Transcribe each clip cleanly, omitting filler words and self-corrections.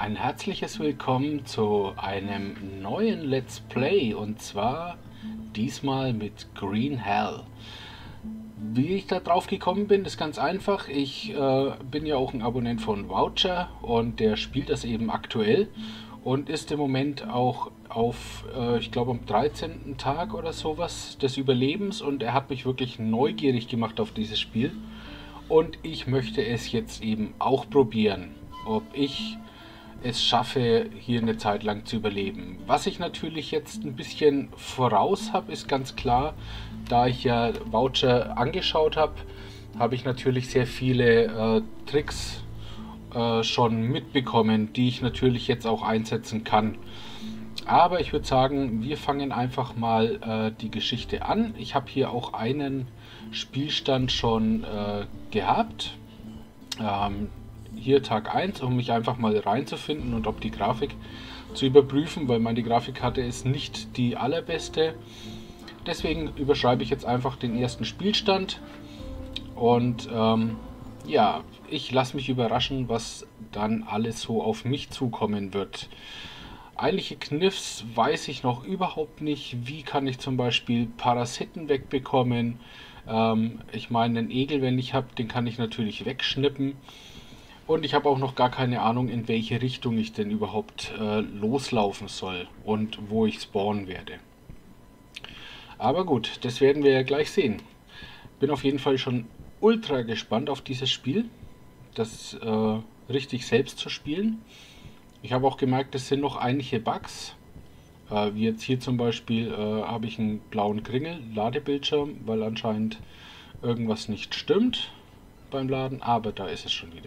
Ein herzliches Willkommen zu einem neuen Let's Play und zwar diesmal mit Green Hell. Wie ich da drauf gekommen bin, ist ganz einfach. Ich bin ja auch ein Abonnent von Voucher und der spielt das eben aktuell und ist im Moment auch auf, ich glaube am 13. Tag oder sowas des Überlebens und er hat mich wirklich neugierig gemacht auf dieses Spiel und ich möchte es jetzt eben auch probieren, ob ich es schaffe, hier eine Zeit lang zu überleben. Was ich natürlich jetzt ein bisschen voraus habe, ist ganz klar, da ich ja Voucher angeschaut habe, habe ich natürlich sehr viele Tricks schon mitbekommen, die ich natürlich jetzt auch einsetzen kann. Aber ich würde sagen, wir fangen einfach mal die Geschichte an. Ich habe hier auch einen Spielstand schon gehabt. Hier Tag 1, um mich einfach mal reinzufinden und ob die Grafik zu überprüfen, weil meine Grafikkarte ist nicht die allerbeste. Deswegen überschreibe ich jetzt einfach den ersten Spielstand und ja, ich lasse mich überraschen, was dann alles so auf mich zukommen wird. Eigentliche Kniffs weiß ich noch überhaupt nicht. Wie kann ich zum Beispiel Parasiten wegbekommen? Ich meine, einen Egel, wenn ich habe, den kann ich natürlich wegschnippen. Und ich habe auch noch gar keine Ahnung, in welche Richtung ich denn überhaupt loslaufen soll und wo ich spawnen werde. Aber gut, das werden wir ja gleich sehen. Bin auf jeden Fall schon ultra gespannt auf dieses Spiel, das richtig selbst zu spielen. Ich habe auch gemerkt, es sind noch einige Bugs. Wie jetzt hier zum Beispiel habe ich einen blauen Kringel, Ladebildschirm, weil anscheinend irgendwas nicht stimmt beim Laden, aber da ist es schon wieder.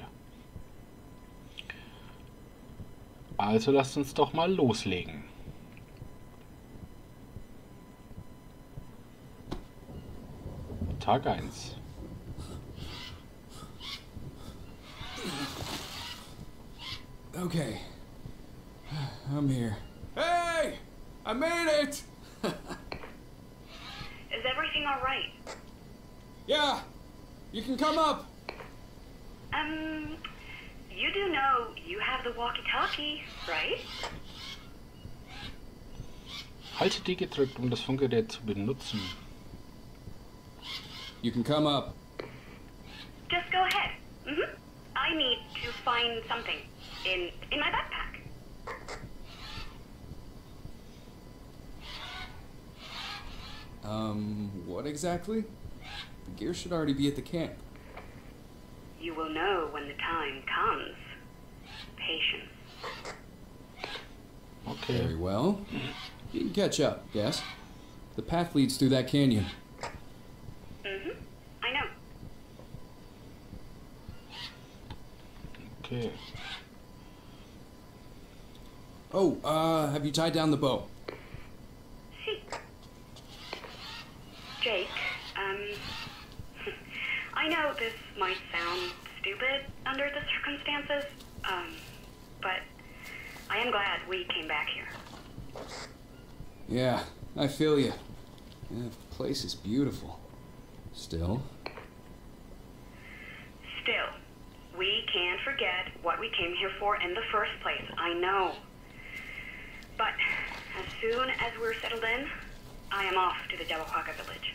Also lasst uns doch mal loslegen. Tag 1. Okay, I'm here. Hey! I made it! Is everything all right? Yeah! You can come up! You do know you have the walkie-talkie, right? Halte D gedrückt, um das Funkgerät zu benutzen. You can come up. Just go ahead. I need to find something in my backpack. What exactly? The gear should already be at the camp. You will know when the time comes. Patience. Okay. Very well. You can catch up, yes? The path leads through that canyon. I know. Okay. Oh, have you tied down the bow? See. Jake, I know this might sound stupid under the circumstances, but I am glad we came back here. Yeah, I feel you. Yeah, the place is beautiful. Still. Still, we can't forget what we came here for in the first place, I know. But as soon as we're settled in, I am off to the Jawahaka village.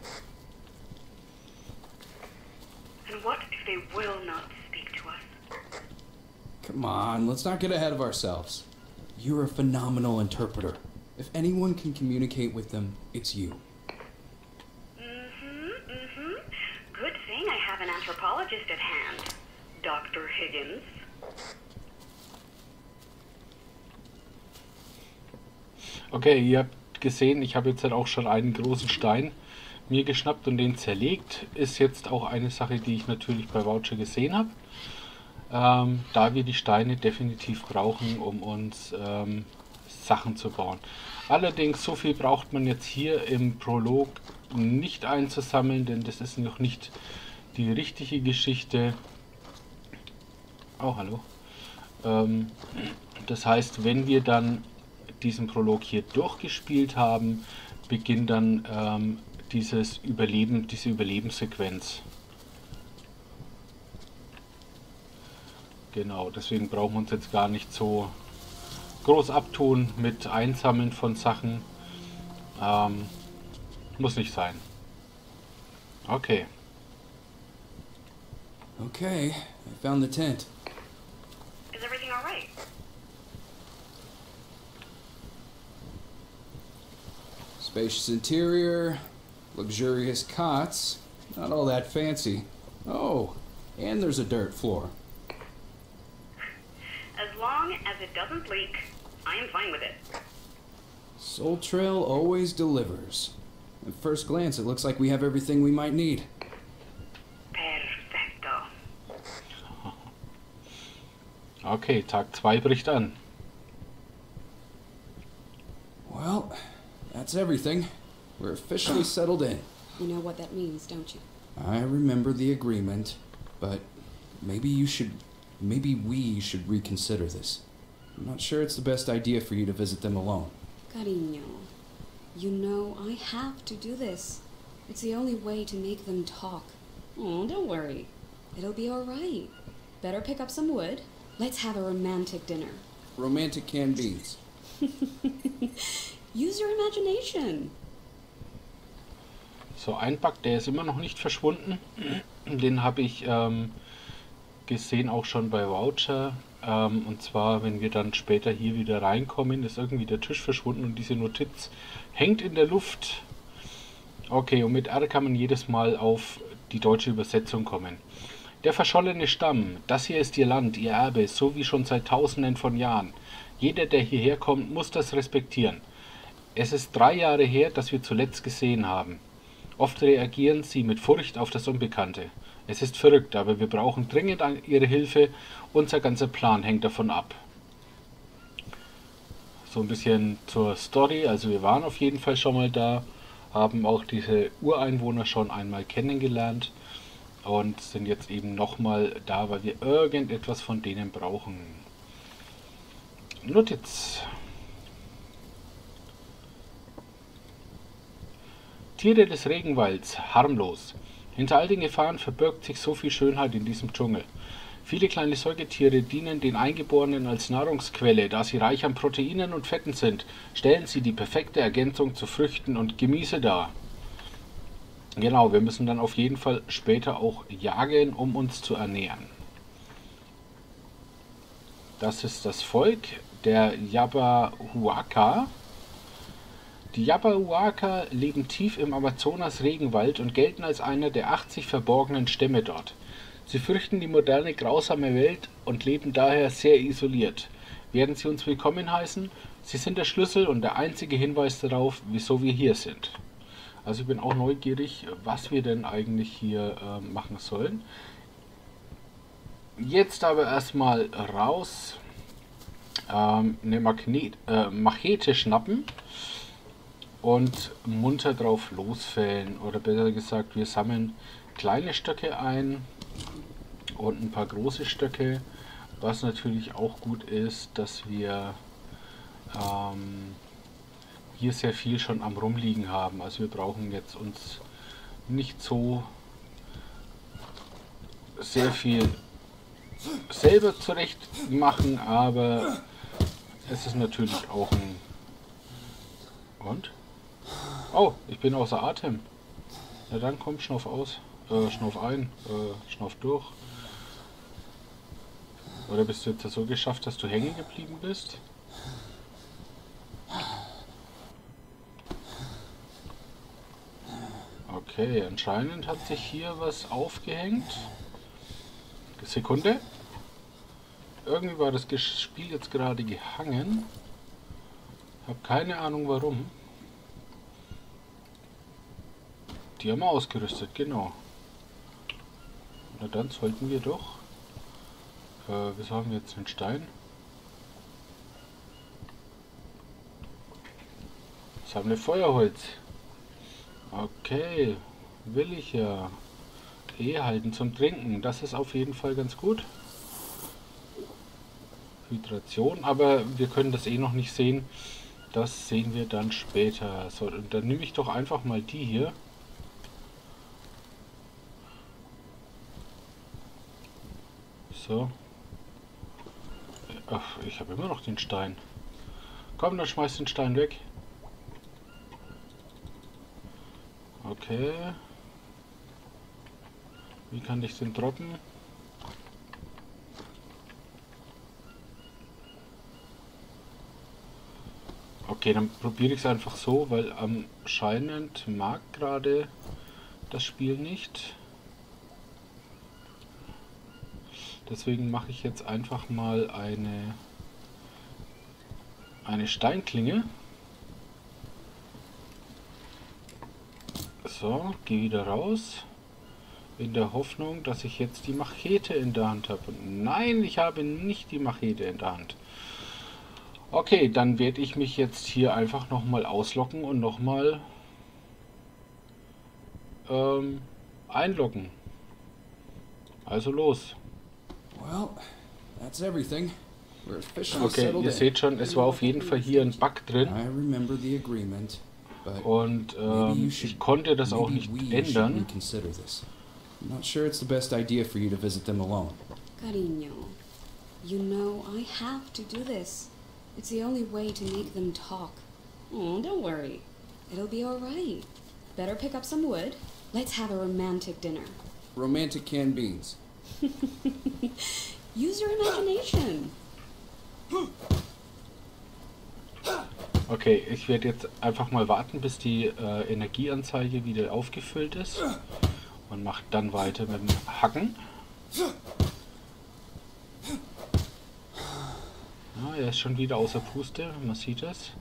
And what if they will not speak to us? Come on, let's not get ahead of ourselves. You're a phenomenal interpreter. If anyone can communicate with them, it's you. Good thing I have an anthropologist at hand, Dr. Higgins. Okay, ihr habt gesehen, ich habe jetzt halt auch schon einen großen Stein mir geschnappt und den zerlegt. Ist jetzt auch eine Sache, die ich natürlich bei Voucher gesehen habe. Da wir die Steine definitiv brauchen, um uns Sachen zu bauen. Allerdings, so viel braucht man jetzt hier im Prolog nicht einzusammeln, denn das ist noch nicht die richtige Geschichte. Oh, hallo. Das heißt, wenn wir dann diesen Prolog hier durchgespielt haben, beginnt dann diese Überlebenssequenz. Genau, deswegen brauchen wir uns jetzt gar nicht so groß abtun mit Einsammeln von Sachen. Muss nicht sein. Okay. Okay, I found the tent. Is everything all right? Spacious interior, luxurious cots, not all that fancy. Oh, and there's a dirt floor. As long as it doesn't leak, I am fine with it. Soul Trail always delivers. At first glance, it looks like we have everything we might need. Perfecto. Okay, Tag 2 bricht an. Well, that's everything. We're officially settled in. You know what that means, don't you? I remember the agreement, but maybe we should reconsider this. I'm not sure it's the best idea for you to visit them alone. Cariño, you know I have to do this. It's the only way to make them talk. Oh, don't worry. It'll be all right. Better pick up some wood. Let's have a romantic dinner. Romantic canned beans. Use your imagination. So, ein Bug, der ist immer noch nicht verschwunden. Den habe ich gesehen, auch schon bei Voucher. Und zwar, wenn wir dann später hier wieder reinkommen, ist irgendwie der Tisch verschwunden und diese Notiz hängt in der Luft. Okay, und mit R kann man jedes Mal auf die deutsche Übersetzung kommen. Der verschollene Stamm, das hier ist ihr Land, ihr Erbe, so wie schon seit Tausenden von Jahren. Jeder, der hierher kommt, muss das respektieren. Es ist 3 Jahre her, dass wir zuletzt gesehen haben. Oft reagieren sie mit Furcht auf das Unbekannte. Es ist verrückt, aber wir brauchen dringend ihre Hilfe. Unser ganzer Plan hängt davon ab. So ein bisschen zur Story. Also wir waren auf jeden Fall schon mal da, haben auch diese Ureinwohner schon einmal kennengelernt und sind jetzt eben nochmal da, weil wir irgendetwas von denen brauchen. Notiz. Tiere des Regenwalds, harmlos. Hinter all den Gefahren verbirgt sich so viel Schönheit in diesem Dschungel. Viele kleine Säugetiere dienen den Eingeborenen als Nahrungsquelle, da sie reich an Proteinen und Fetten sind, stellen sie die perfekte Ergänzung zu Früchten und Gemüse dar. Genau, wir müssen dann auf jeden Fall später auch jagen, um uns zu ernähren. Das ist das Volk der Yabahuaca. Die Yabahuaca leben tief im Amazonas-Regenwald und gelten als einer der 80 verborgenen Stämme dort. Sie fürchten die moderne, grausame Welt und leben daher sehr isoliert. Werden Sie uns willkommen heißen? Sie sind der Schlüssel und der einzige Hinweis darauf, wieso wir hier sind. Also ich bin auch neugierig, was wir denn eigentlich hier machen sollen. Jetzt aber erstmal raus, eine Machete schnappen und munter drauf losfällen. Oder besser gesagt, wir sammeln kleine Stöcke ein und ein paar große Stöcke. Was natürlich auch gut ist, dass wir hier sehr viel schon am Rumliegen haben. Also wir brauchen jetzt uns nicht so sehr viel selber zurecht machen, aber es ist natürlich auch ein... Und? Oh, ich bin außer Atem. Na dann komm, schnauf aus. Schnauf ein. Schnauf durch. Oder bist du jetzt so geschafft, dass du hängen geblieben bist? Okay, anscheinend hat sich hier was aufgehängt. Sekunde. Irgendwie war das Spiel jetzt gerade gehangen. Habe keine Ahnung warum. Die haben wir ausgerüstet, genau. Na dann sollten wir doch... wieso haben wir jetzt einen Stein? Jetzt haben wir Feuerholz. Okay, will ich ja. Halten zum Trinken, das ist auf jeden Fall ganz gut. Hydration, aber wir können das noch nicht sehen. Das sehen wir dann später. So, dann nehme ich doch einfach mal die hier. So. Ach, ich habe immer noch den Stein. Komm, dann schmeiß den Stein weg. Okay. Wie kann ich den droppen? Okay, dann probiere ich es einfach so, weil anscheinend mag gerade das Spiel nicht. Deswegen mache ich jetzt einfach mal eine Steinklinge. So, gehe wieder raus. In der Hoffnung, dass ich jetzt die Machete in der Hand habe. Und nein, ich habe nicht die Machete in der Hand. Okay, dann werde ich mich jetzt hier einfach nochmal ausloggen und nochmal einloggen. Also los. Well, that's everything. We're officially Okay, settled ihr in. seht schon, es war auf jeden Fall hier ein Bug drin. I remember the agreement, but Und maybe you ich should, konnte das auch maybe nicht we should ändern. reconsider this. I'm not sure it's the best idea for you to visit them alone. Cariño, you know I have to do this. It's the only way to make them talk. Oh, don't worry. It'll be all right. Better pick up some wood. Let's have a romantic dinner. Romantic canned beans. Use your imagination. Okay, ich werde jetzt einfach mal warten, bis die Energieanzeige wieder aufgefüllt ist. Und mache dann weiter mit dem Hacken. Ja, er ist schon wieder außer Puste, man sieht es.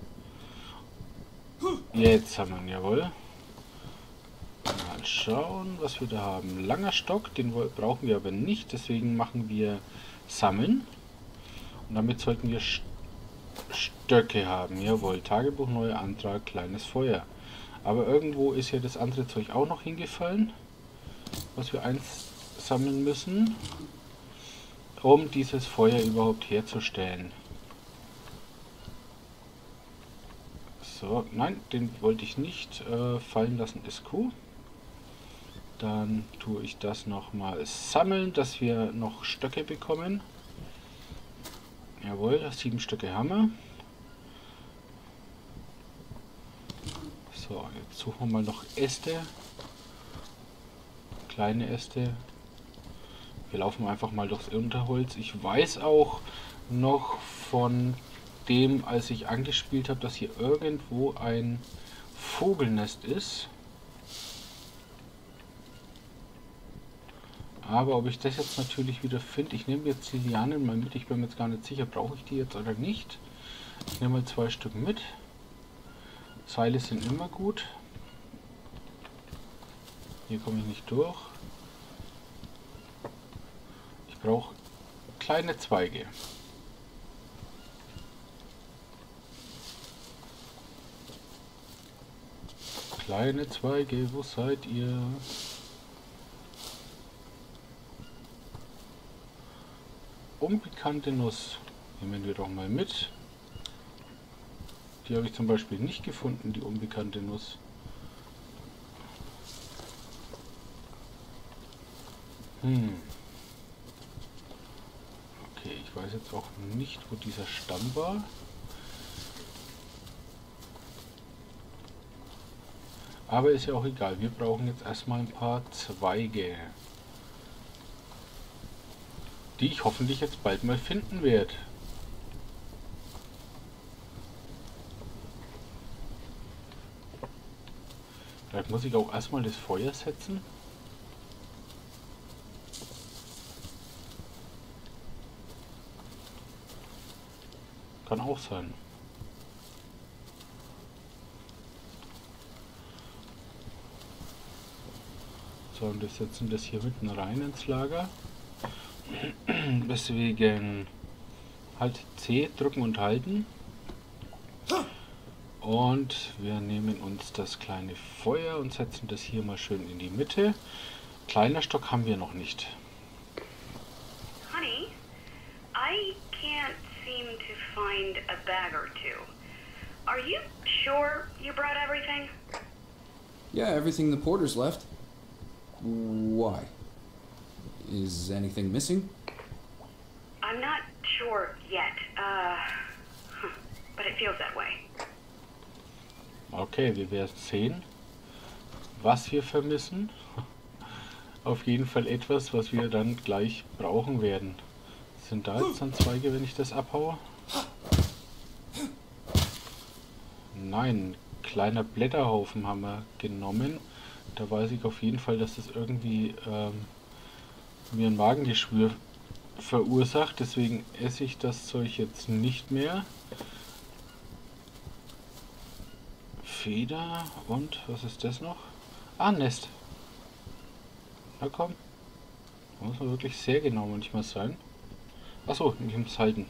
Jetzt haben wir ihn, jawohl. Mal schauen, was wir da haben. Langer Stock, den brauchen wir aber nicht, deswegen machen wir Sammeln. Und damit sollten wir Stöcke haben. Jawohl, Tagebuch, neuer Antrag, kleines Feuer. Aber irgendwo ist ja das andere Zeug auch noch hingefallen, was wir einsammeln müssen, um dieses Feuer überhaupt herzustellen. So, nein, den wollte ich nicht fallen lassen, ist Q. Dann tue ich das nochmal sammeln, dass wir noch Stöcke bekommen. Jawohl, 7 Stöcke haben wir. So, jetzt suchen wir mal noch Äste. Kleine Äste. Wir laufen einfach mal durchs Unterholz. Ich weiß auch noch von dem, als ich angespielt habe, dass hier irgendwo ein Vogelnest ist. Aber ob ich das jetzt natürlich wieder finde, ich nehme jetzt die Lianen mal mit. Ich bin mir jetzt gar nicht sicher, brauche ich die jetzt oder nicht. Ich nehme mal 2 Stück mit. Seile sind immer gut. Hier komme ich nicht durch. Ich brauche kleine Zweige. Kleine Zweige, wo seid ihr? Unbekannte Nuss. Nehmen wir doch mal mit. Die habe ich zum Beispiel nicht gefunden, die unbekannte Nuss. Okay, ich weiß jetzt auch nicht, wo dieser Stamm war. Aber ist ja auch egal. Wir brauchen jetzt erstmal ein paar Zweige, die ich hoffentlich jetzt bald mal finden werde. Vielleicht muss ich auch erstmal das Feuer setzen. Kann auch sein. So, und wir setzen das hier mitten rein ins Lager. Deswegen halt C drücken und halten. Und wir nehmen uns das kleine Feuer und setzen das hier mal schön in die Mitte. Kleiner Stock haben wir noch nicht. Honey, I can't seem to find a bag or two. Are you sure you brought everything? Yeah, everything the porters left. Why? Is anything missing? I'm not sure yet. But it feels that way. Okay, wir werden sehen, was wir vermissen. Auf jeden Fall etwas, was wir dann gleich brauchen werden. Sind da jetzt dann Zweige, wenn ich das abhaue? Nein, kleiner Blätterhaufen haben wir genommen. Da weiß ich auf jeden Fall, dass das irgendwie mir ein Magengeschwür verursacht. Deswegen esse ich das Zeug jetzt nicht mehr. Feder und was ist das noch? Ah, Nest. Na komm. Da muss man wirklich sehr genau manchmal sein. Achso, ich muss halten.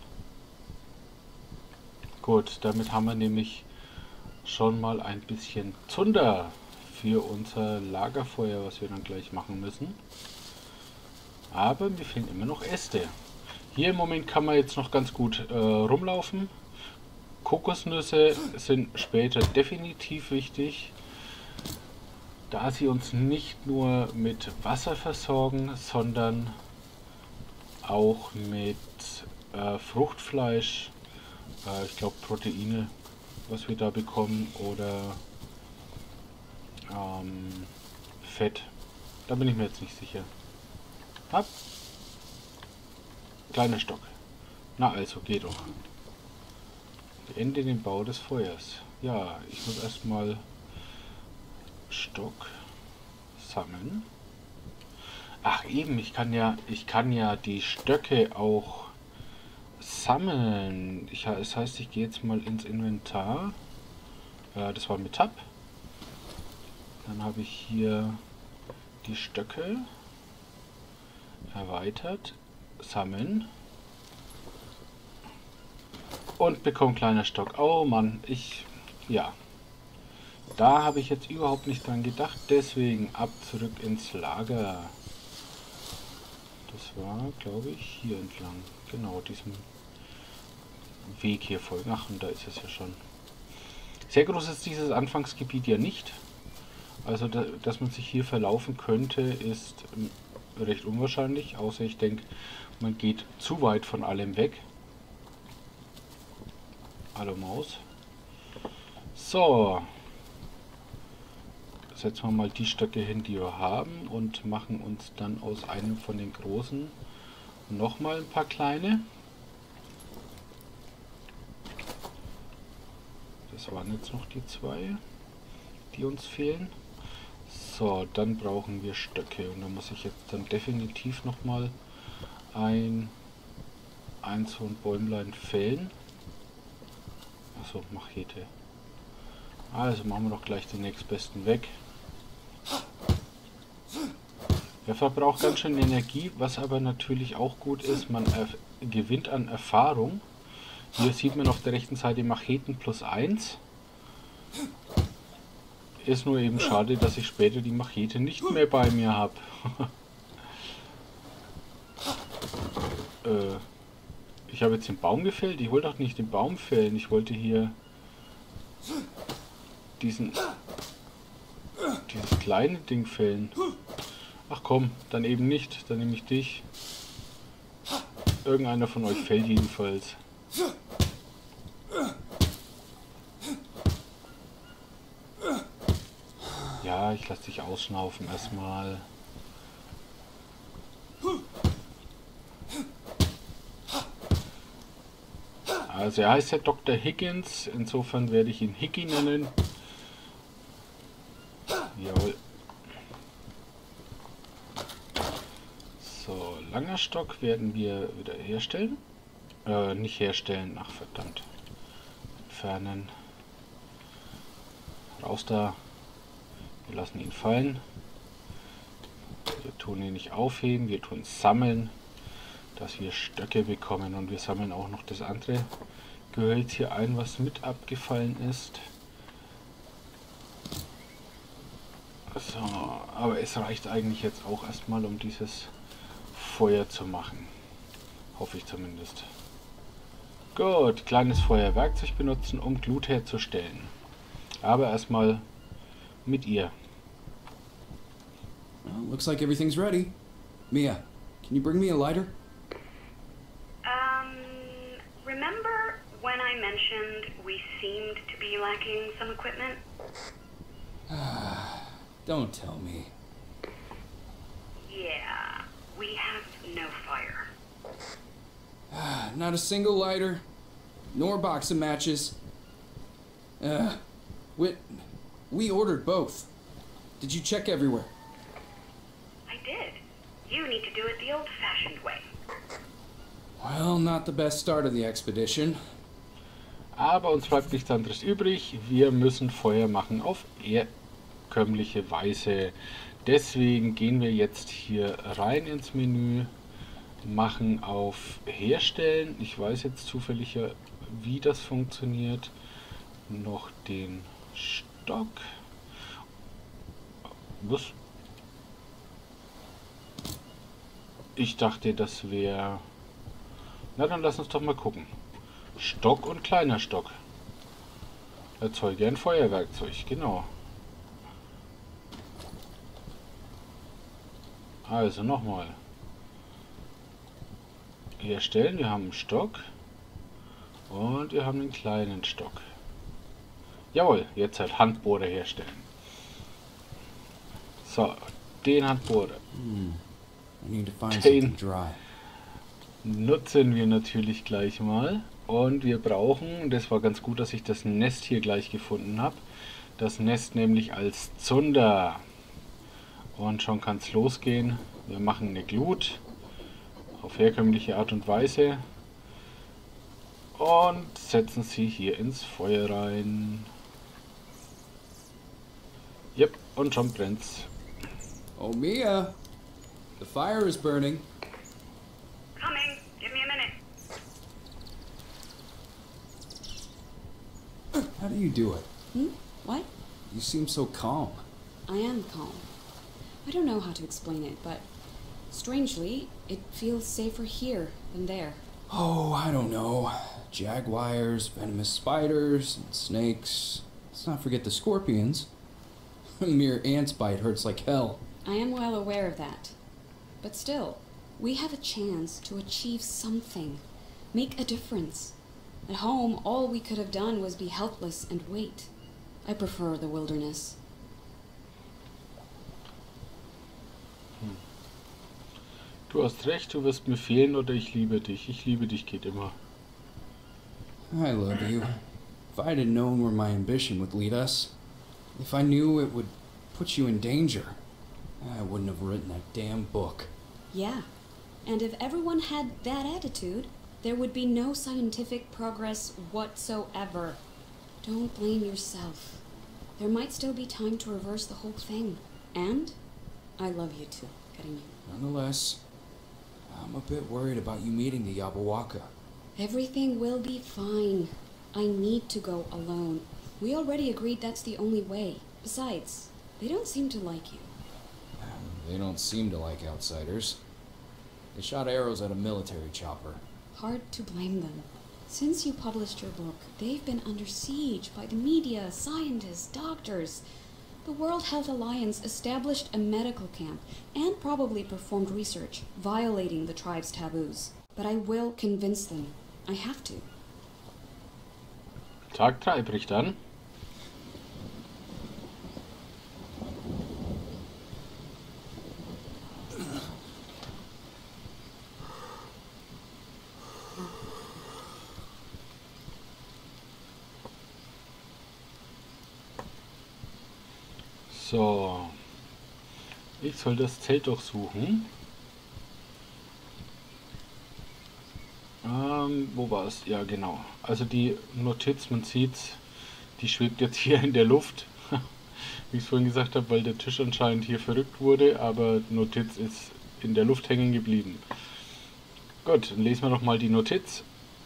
Gut, damit haben wir nämlich schon mal ein bisschen Zunder für unser Lagerfeuer, was wir dann gleich machen müssen. Aber mir fehlen immer noch Äste. Hier im Moment kann man jetzt noch ganz gut rumlaufen. Kokosnüsse sind später definitiv wichtig, da sie uns nicht nur mit Wasser versorgen, sondern auch mit Fruchtfleisch, ich glaube Proteine, was wir da bekommen, oder Fett. Da bin ich mir jetzt nicht sicher. Hopp. Kleiner Stock. Na also, geht doch. Beende den Bau des Feuers. Ja, ich muss erstmal Stock sammeln. Ach eben, ich kann ja die Stöcke auch sammeln. Das heißt, ich gehe jetzt mal ins Inventar. Das war mit Tab. Dann habe ich hier die Stöcke erweitert, sammeln und bekomme kleiner Stock. Oh Mann, ja, da habe ich jetzt überhaupt nicht dran gedacht, deswegen ab zurück ins Lager. Das war, glaube ich, hier entlang, genau diesem Weg hier folgen. Ach, und da ist es ja schon. Sehr groß ist dieses Anfangsgebiet ja nicht. Also, dass man sich hier verlaufen könnte, ist recht unwahrscheinlich. Außer ich denke, man geht zu weit von allem weg. Hallo Maus. So. Setzen wir mal die Stöcke hin, die wir haben, und machen uns dann aus einem von den großen nochmal ein paar kleine. Das waren jetzt noch die zwei, die uns fehlen. So, dann brauchen wir Stöcke und da muss ich jetzt dann definitiv nochmal ein so ein Bäumlein fällen. Achso, Machete. Also machen wir doch gleich den nächstbesten weg. Er verbraucht ganz schön Energie, was aber natürlich auch gut ist. Man gewinnt an Erfahrung. Hier sieht man auf der rechten Seite Macheten +1. Ist nur eben schade, dass ich später die Machete nicht mehr bei mir habe. Ich habe jetzt den Baum gefällt. Ich wollte doch nicht den Baum fällen. Ich wollte hier dieses kleine Ding fällen. Ach komm, dann eben nicht. Dann nehme ich dich. Irgendeiner von euch fällt jedenfalls. Ja, ich lasse dich ausschnaufen erstmal. Also er heißt ja Dr. Higgins, insofern werde ich ihn Hickey nennen. Jawohl. So, langer Stock werden wir wieder herstellen. Nicht herstellen, ach verdammt. Entfernen. Raus da. Wir lassen ihn fallen. Wir tun ihn nicht aufheben, wir tun sammeln, dass wir Stöcke bekommen, und wir sammeln auch noch das andere Gehölz hier ein, was mit abgefallen ist. So, aber es reicht eigentlich jetzt auch erstmal, um dieses Feuer zu machen. Hoffe ich zumindest. Gut, kleines Feuerwerkzeug benutzen, um Glut herzustellen. Aber erstmal mit ihr. Well, looks like everything's ready. Mia, can you bring me a lighter? Remember when I mentioned we seemed to be lacking some equipment? Don't tell me. Yeah, we have no fire. Not a single lighter, nor box of matches. We ordered both. Did you check everywhere? I did. You need to do it the old-fashioned way. Well, not the best start of the expedition. Aber uns bleibt nichts anderes übrig. Wir müssen Feuer machen auf herkömmliche Weise. Deswegen gehen wir jetzt hier rein ins Menü, machen auf Herstellen. Ich weiß jetzt zufällig, wie das funktioniert. Noch den Stock. Was? Ich dachte, das wäre... Na, dann lass uns doch mal gucken. Stock und kleiner Stock. Erzeuge ein Feuerwerkzeug, genau. Also nochmal. Herstellen, wir haben einen Stock. Und wir haben einen kleinen Stock. Jawohl, jetzt halt Handbohrer herstellen. So, den Handbohrer. I need to find Den something dry. nutzen wir natürlich gleich mal. Und wir brauchen, das war ganz gut, dass ich das Nest hier gleich gefunden habe. Das Nest nämlich als Zunder. Und schon kann es losgehen. Wir machen eine Glut auf herkömmliche Art und Weise. Und setzen sie hier ins Feuer rein. Yep, und schon brennt's. Oh, Mia! The fire is burning. Coming. Give me a minute. How do you do it? What? You seem so calm. I am calm. I don't know how to explain it, but strangely, it feels safer here than there. Oh, I don't know. Jaguars, venomous spiders, and snakes. Let's not forget the scorpions. A mere ant's bite hurts like hell. I am well aware of that. But still, we have a chance to achieve something, make a difference. At home, all we could have done was be helpless and wait. I prefer the wilderness. Du hast recht, du wirst mir fehlen oder ich liebe dich. Ich liebe dich geht immer. I love you. If I had known where my ambition would lead us, if I knew it would put you in danger, I wouldn't have written that damn book. Yeah, and if everyone had that attitude, there would be no scientific progress whatsoever. Don't blame yourself. There might still be time to reverse the whole thing. And I love you too, getting you. Nonetheless, I'm a bit worried about you meeting the Yabawaka. Everything will be fine. I need to go alone. We already agreed that's the only way. Besides, they don't seem to like you. They don't seem to like outsiders. They shot arrows at a military chopper. Hard to blame them. Since you published your book, they've been under siege by the media, scientists, doctors. The World Health Alliance established a medical camp and probably performed research, violating the tribe's taboos. But I will convince them. I have to. Tag 3 bricht an. So, ich soll das Zelt durchsuchen. Wo war es? Ja, genau. Also die Notiz, man sieht's, die schwebt jetzt hier in der Luft. Wie ich es vorhin gesagt habe, weil der Tisch anscheinend hier verrückt wurde, aber die Notiz ist in der Luft hängen geblieben. Gut, dann lesen wir doch mal die Notiz.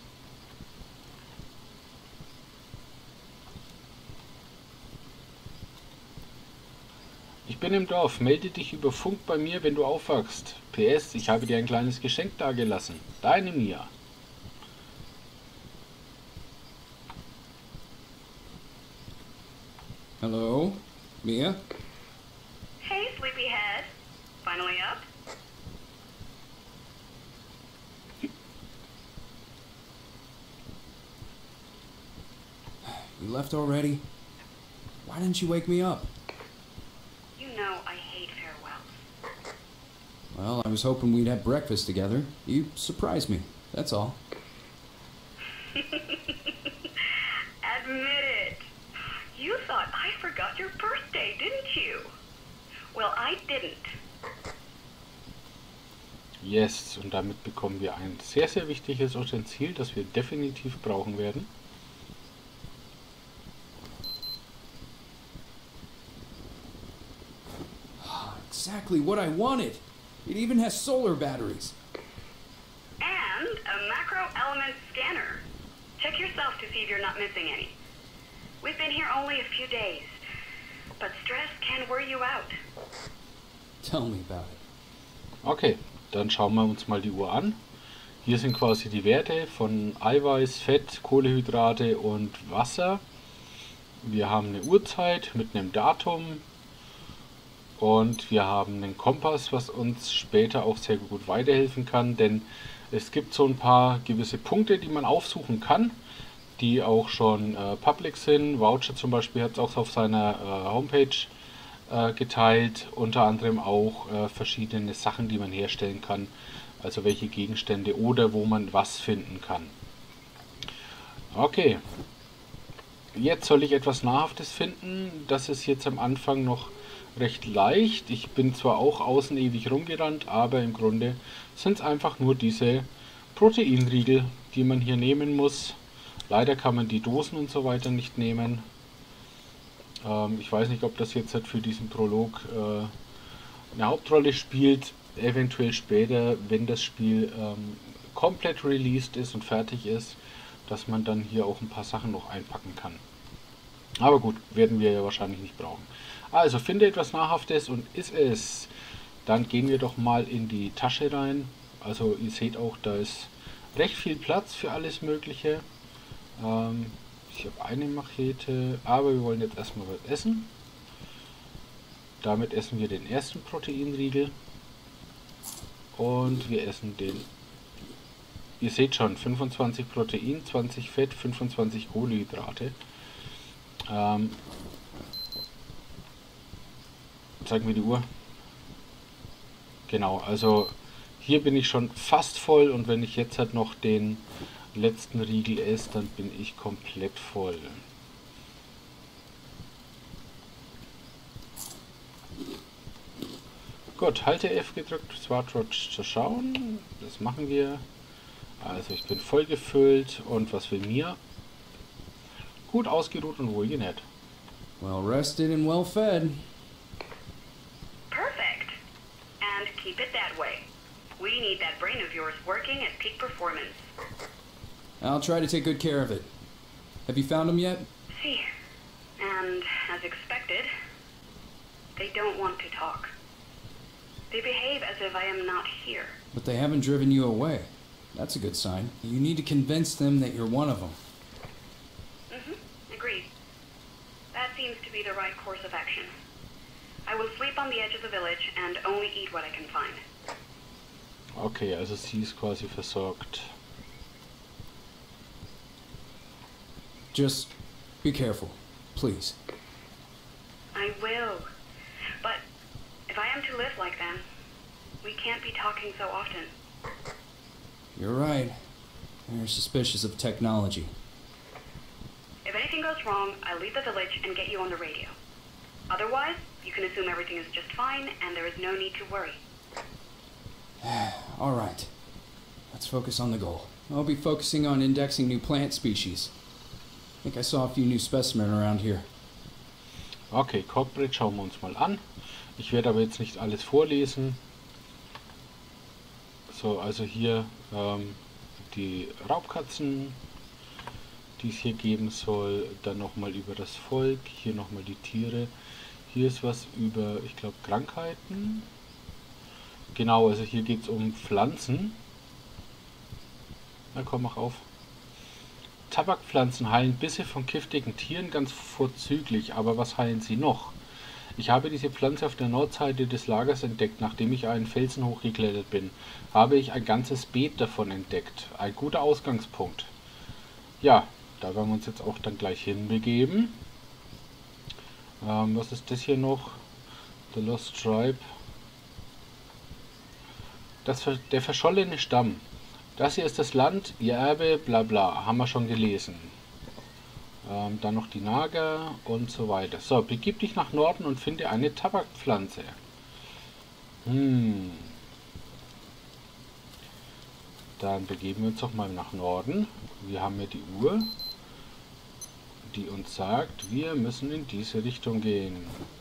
Ich bin im Dorf. Melde dich über Funk bei mir, wenn du aufwachst. PS, ich habe dir ein kleines Geschenk dagelassen. Deine Mia. Hello? Mia? Hey, sleepyhead. Finally up? You left already? Why didn't you wake me up? You know I hate farewells. Well, I was hoping we'd have breakfast together. You surprised me, that's all. Admit it. You thought I forgot your birthday, didn't you? Well, I didn't. Yes, und damit bekommen wir ein sehr, sehr wichtiges Utensil, das wir definitiv brauchen werden. Exactly what I wanted. It even has solar batteries. And a macro element scanner. Check yourself to see if you're not missing any. We've been here only a few days, but stress can wear you out. Tell me about it. Okay, dann schauen wir uns mal die Uhr an. Hier sind quasi die Werte von Eiweiß, Fett, Kohlenhydrate und Wasser. Wir haben eine Uhrzeit mit einem Datum. Und wir haben einen Kompass, was uns später auch sehr gut weiterhelfen kann, denn es gibt so ein paar gewisse Punkte, die man aufsuchen kann, die auch schon public sind. Voucher zum Beispiel hat es auch auf seiner Homepage geteilt, unter anderem auch verschiedene Sachen, die man herstellen kann, also welche Gegenstände oder wo man was finden kann. Okay, jetzt soll ich etwas Nahrhaftes finden. Das ist jetzt am Anfang noch recht leicht. Ich bin zwar auch außen ewig rumgerannt, aber im Grunde sind es einfach nur diese Proteinriegel, die man hier nehmen muss. Leider kann man die Dosen und so weiter nicht nehmen. Ich weiß nicht, ob das jetzt halt für diesen Prolog eine Hauptrolle spielt. Eventuell später, wenn das Spiel komplett released ist und fertig ist, dass man dann hier auch ein paar Sachen noch einpacken kann. Aber gut, werden wir ja wahrscheinlich nicht brauchen. Also, finde etwas Nahrhaftes und isst es. Dann gehen wir doch mal in die Tasche rein. Also, ihr seht auch, da ist recht viel Platz für alles Mögliche. Ich habe eine Machete, aber wir wollen jetzt erstmal was essen. Damit essen wir den ersten Proteinriegel. Und wir essen den... Ihr seht schon, 25 Protein, 20 Fett, 25 Kohlenhydrate. Zeigen wir die Uhr. Genau, also hier bin ich schon fast voll und wenn ich jetzt halt noch den letzten Riegel esse, dann bin ich komplett voll. Gut, halte F gedrückt, Smartwatch zu schauen. Das machen wir. Also ich bin voll gefüllt und was will mir? Gut ausgeruht und wohlgenährt. Well rested and well fed. Perfect. And keep it that way. We need that brain of yours working at peak performance. I'll try to take good care of it. Have you found them yet? See, and as expected, they don't want to talk. They behave as if I am not here. But they haven't driven you away. That's a good sign. You need to convince them that you're one of them. Agreed. That seems to be the right course of action. I will sleep on the edge of the village and only eat what I can find. Okay, also sie ist quasi versorgt. Just be careful, please. I will. But if I am to live like them, we can't be talking so often. You're right. They're suspicious of technology. If anything goes wrong, I'll leave the village and get you on the radio. Otherwise, you can assume everything is just fine and there is no need to worry. All right. Let's focus on the goal. I'll be focusing on indexing new plant species. I think I saw a few new specimens around here. Okay, Cockbridge schauen wir uns mal an. Ich werde aber jetzt nicht alles vorlesen. So, also hier die Raubkatzen, die es hier geben soll. Dann nochmal über das Volk. Hier nochmal die Tiere. Hier ist was über, ich glaube, Krankheiten. Genau, also hier geht es um Pflanzen. Na komm, mach auf. Tabakpflanzen heilen Bisse von giftigen Tieren ganz vorzüglich, aber was heilen sie noch? Ich habe diese Pflanze auf der Nordseite des Lagers entdeckt, nachdem ich einen Felsen hochgeklettert bin. Habe ich ein ganzes Beet davon entdeckt. Ein guter Ausgangspunkt. Ja, da werden wir uns jetzt auch dann gleich hinbegeben. Was ist das hier noch? The Lost Tribe. Der verschollene Stamm. Das hier ist das Land, ihr Erbe, bla bla. Haben wir schon gelesen. Dann noch die Naga und so weiter. So, begib dich nach Norden und finde eine Tabakpflanze. Dann begeben wir uns doch mal nach Norden. Wir haben ja die Uhr, die uns sagt, wir müssen in diese Richtung gehen.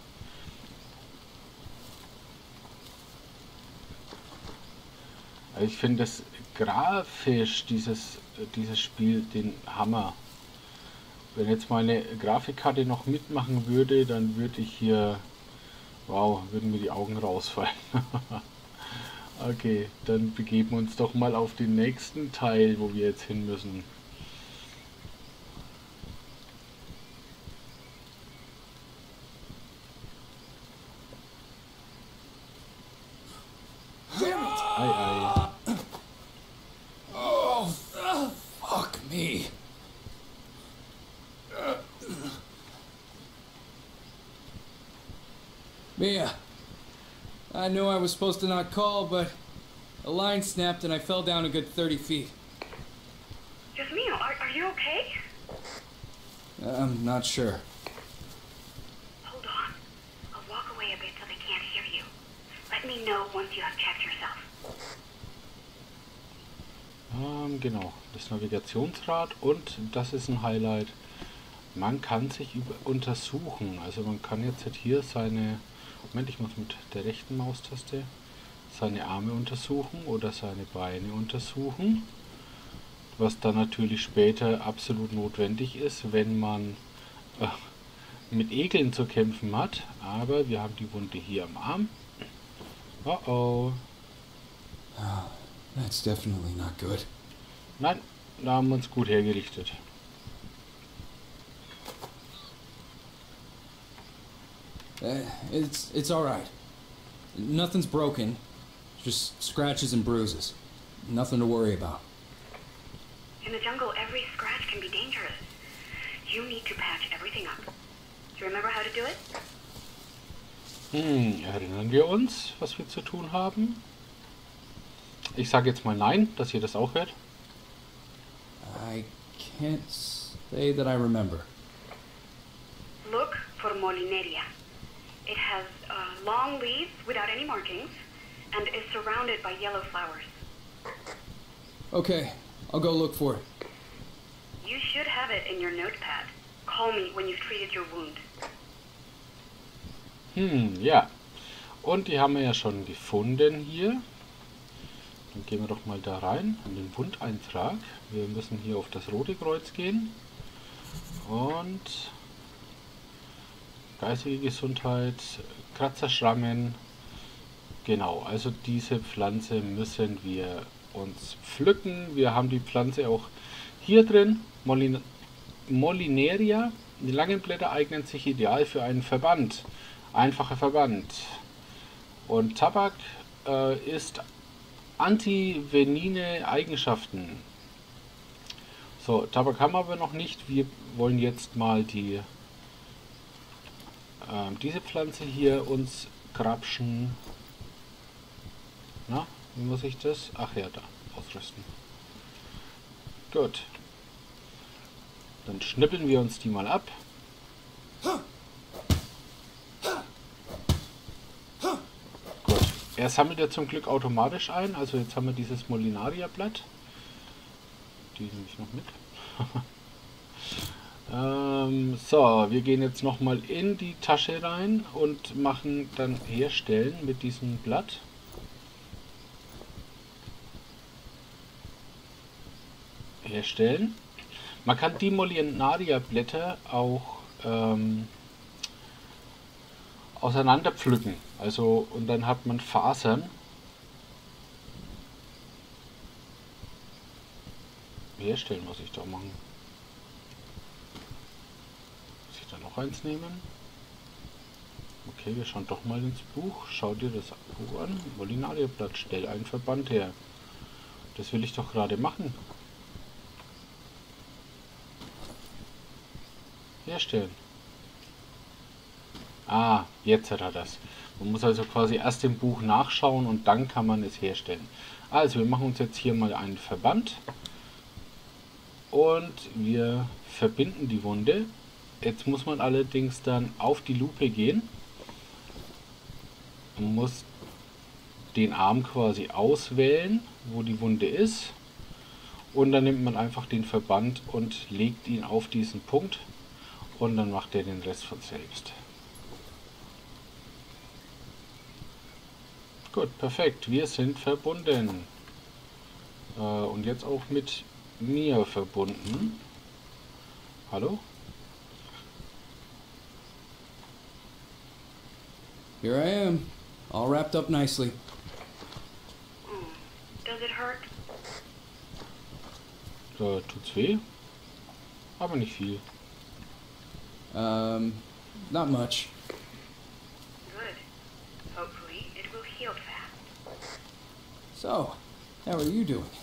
Also ich finde das grafisch, dieses Spiel, den Hammer. Wenn jetzt meine Grafikkarte noch mitmachen würde, dann würde ich hier, wow, würden mir die Augen rausfallen. Okay, dann begeben wir uns doch mal auf den nächsten Teil, wo wir jetzt hin müssen. Ei, ei. Oh, fuck me. Mia, I knew I was supposed to not call, but a line snapped and I fell down a good 30 feet. Jasmine, are you okay? I'm not sure. Hold on. I'll walk away a bit so they can't hear you. Let me know once you have checked yourself. Genau, das Navigationsrad und das ist ein Highlight. Man kann sich untersuchen. Also man kann jetzt hier seine... Moment, ich muss mit der rechten Maustaste seine Arme untersuchen oder seine Beine untersuchen. Was dann natürlich später absolut notwendig ist, wenn man mit Ekeln zu kämpfen hat. Aber wir haben die Wunde hier am Arm. Oh oh. That's definitely not good. Nein, da haben wir uns gut hergerichtet. It's all right. Nothing's broken. Just scratches and bruises. Nothing to worry about. In the jungle, every scratch can be dangerous. You need to patch everything up. Do you remember how to do it? Erinnern wir uns, was wir zu tun haben? Ich sage jetzt mal nein, dass ihr das auch hört. I can't say that I remember. Look for Molineria. It has long leaves without any markings and is surrounded by yellow flowers. Okay, I'll go look for it. You should have it in your notepad. Call me when you've treated your wound. Ja. Und die haben wir ja schon gefunden hier. Dann gehen wir doch mal da rein, an den Wundeintrag. Wir müssen hier auf das Rote Kreuz gehen. Und geistige Gesundheit, Kratzerschrammen. Genau, also diese Pflanze müssen wir uns pflücken. Wir haben die Pflanze auch hier drin, Molineria. Die langen Blätter eignen sich ideal für einen Verband. Einfacher Verband. Und Tabak ist antivenine Eigenschaften. So, Tabak haben wir aber noch nicht. Wir wollen jetzt mal diese Pflanze hier uns grapschen. Na, wie muss ich das? Ach ja, da, ausrüsten. Gut. Dann schnippeln wir uns die mal ab. Gut. Er sammelt ja zum Glück automatisch ein. Also jetzt haben wir dieses Molinaria-Blatt. Die nehme ich noch mit. So, wir gehen jetzt nochmal in die Tasche rein und machen dann Herstellen mit diesem Blatt. Herstellen. Man kann die Molinaria-Blätter auch auseinander pflücken. Also, und dann hat man Fasern. Herstellen muss ich da machen. Muss ich da noch eins nehmen? Okay, wir schauen doch mal ins Buch. Schau dir das Buch an. Molinaria-Blatt, stell einen Verband her. Das will ich doch gerade machen. Herstellen. Ah, jetzt hat er das. Man muss also quasi erst im Buch nachschauen und dann kann man es herstellen. Also wir machen uns jetzt hier mal einen Verband. Und wir verbinden die Wunde. Jetzt muss man allerdings dann auf die Lupe gehen. Man muss den Arm quasi auswählen, wo die Wunde ist. Und dann nimmt man einfach den Verband und legt ihn auf diesen Punkt. Und dann macht er den Rest von selbst. Gut, perfekt. Wir sind verbunden. Und jetzt auch mit Mia verbunden. Hallo? Here I am, all wrapped up nicely. Does it hurt? Tut's weh? Aber nicht viel. Not much. Good. Hopefully it will heal fast. So, how are you doing?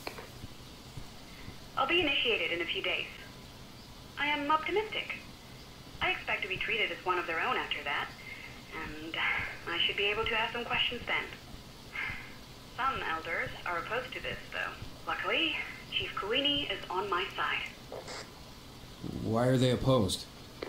I'll be initiated in a few days. I am optimistic. I expect to be treated as one of their own after that, and I should be able to ask some questions then. Some elders are opposed to this, though. Luckily, Chief Kuini is on my side. Why are they opposed?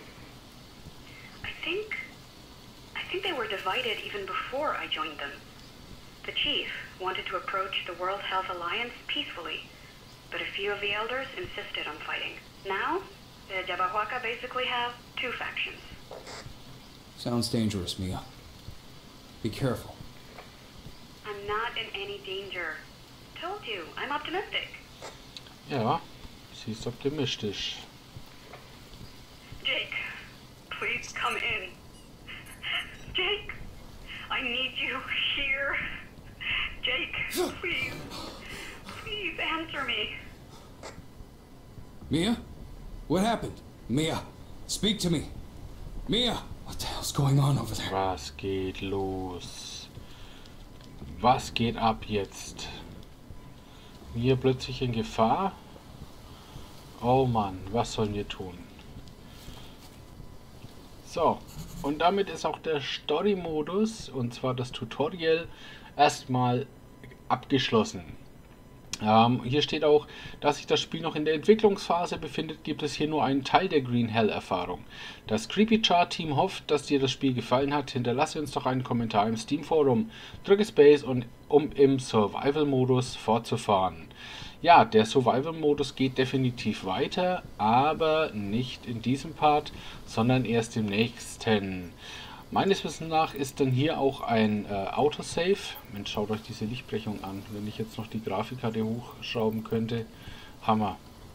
I think they were divided even before I joined them. The chief wanted to approach the World Health Alliance peacefully, but a few of the elders insisted on fighting. Now, the Jabahuaca basically have two factions. Sounds dangerous, Mia. Be careful. I'm not in any danger. Told you, I'm optimistic. Ja, sie ist optimistisch. Jake, please come in. Jake, I need you here. Jake, please. Please answer me. Mia? What happened? Mia, speak to me. Mia, what the hell's going on over there? Was geht los? Was geht ab jetzt? Wir plötzlich in Gefahr? Oh Mann, was sollen wir tun? So, und damit ist auch der Story-Modus, und zwar das Tutorial, erstmal abgeschlossen. Hier steht auch, dass sich das Spiel noch in der Entwicklungsphase befindet, gibt es hier nur einen Teil der Green Hell-Erfahrung. Das Creepy Chart Team hofft, dass dir das Spiel gefallen hat. Hinterlasse uns doch einen Kommentar im Steam Forum. Drücke Space, um im Survival-Modus fortzufahren. Ja, der Survival-Modus geht definitiv weiter, aber nicht in diesem Part, sondern erst im nächsten. Meines Wissens nach ist dann hier auch ein Autosave. Mensch, schaut euch diese Lichtbrechung an. Wenn ich jetzt noch die Grafikkarte hochschrauben könnte. Hammer.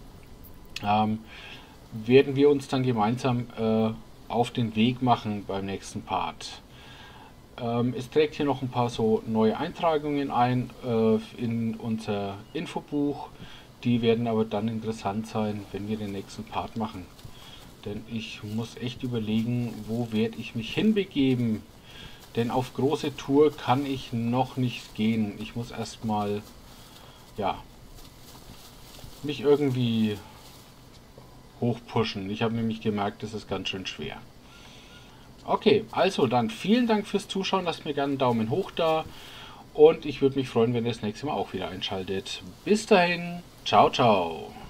Werden wir uns dann gemeinsam auf den Weg machen beim nächsten Part. Es trägt hier noch ein paar so neue Eintragungen ein in unser Infobuch. Die werden aber dann interessant sein, wenn wir den nächsten Part machen. Denn ich muss echt überlegen, wo werde ich mich hinbegeben. Denn auf große Tour kann ich noch nicht gehen. Ich muss erstmal, ja, mich irgendwie hochpushen. Ich habe nämlich gemerkt, das ist ganz schön schwer. Okay, also dann vielen Dank fürs Zuschauen. Lasst mir gerne einen Daumen hoch da. Und ich würde mich freuen, wenn ihr das nächste Mal auch wieder einschaltet. Bis dahin, ciao, ciao.